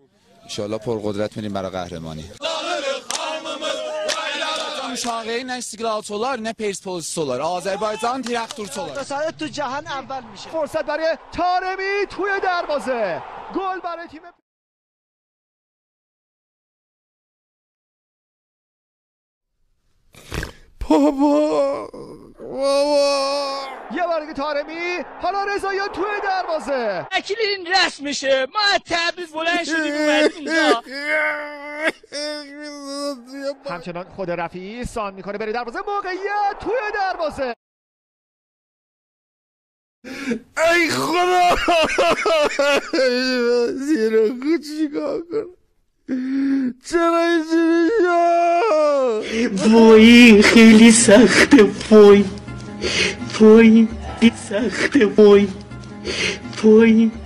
انشالله پرقدرت میریم برای قهرمانی. مشاهده نه استقلالçılar نه پرسپولیسçılar. آذربایجان تراکتورچılar. رسالت تو جهان اول میشه. فرصت برای طارمی توی دروازه. گل برای تیم بابا یه بار دیگه طارمی، حالا رضاییان توی دروازه. اکیلین رسم میشه. ما تبریز بلند شدیم اومدیم اینجا. همچنان خود رفیعی سان میکنه بره دروازه، موقعیت توی دروازه. ای خدا زیرا خود چیکار کنم، چرا اینجوری شد؟ وای خیلی سخته، وای خیلی سخته، وای